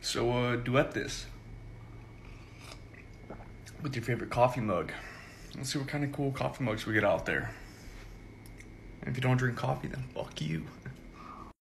So duet this with your favorite coffee mug. Let's see what kind of cool coffee mugs we get out there. And if you don't drink coffee, then fuck you.